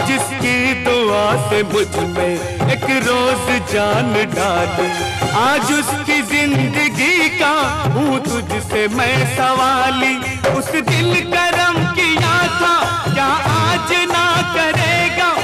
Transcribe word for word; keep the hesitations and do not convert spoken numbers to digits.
जिसकी दुआ से मुझ में एक रोज जान डाली, आज उसकी जिंदगी का हूँ तुझसे मैं सवाली। उस दिल करम किया था क्या आज ना करेगा,